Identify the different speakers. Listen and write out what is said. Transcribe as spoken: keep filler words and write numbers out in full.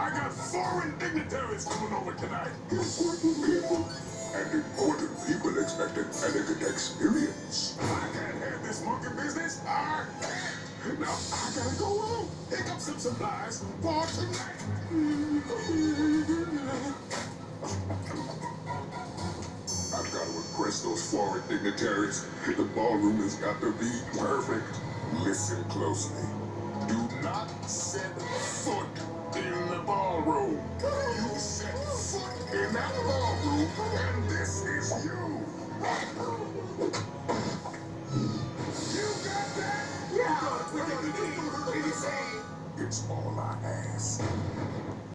Speaker 1: I got foreign dignitaries coming over tonight. Important people. And important people expect an elegant experience. I can't have this monkey business. I can't. Now, I gotta go home. Pick up some supplies for tonight. I've got to impress those foreign dignitaries. The ballroom has got to be perfect. Listen closely. Do not set foot in the ballroom. You set foot in that ballroom, and this is you. You got that? Yeah. What do you say? It's all I ask.